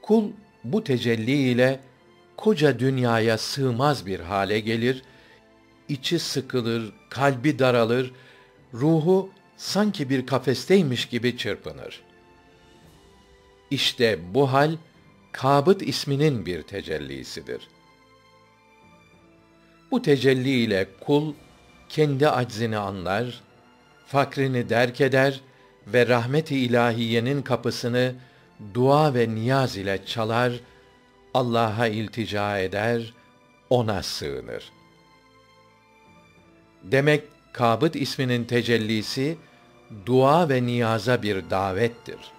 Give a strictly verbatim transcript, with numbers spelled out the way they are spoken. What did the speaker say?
Kul bu tecelli ile koca dünyaya sığmaz bir hale gelir, içi sıkılır, kalbi daralır, ruhu sanki bir kafesteymiş gibi çırpınır. İşte bu hal Kâbıt isminin bir tecellisidir. Bu tecelli ile kul kendi aczini anlar, fakrini derk eder ve rahmet-i ilahiyenin kapısını dua ve niyaz ile çalar, Allah'a iltica eder, ona sığınır. Demek Kâbıt isminin tecellisi dua ve niyaza bir davettir.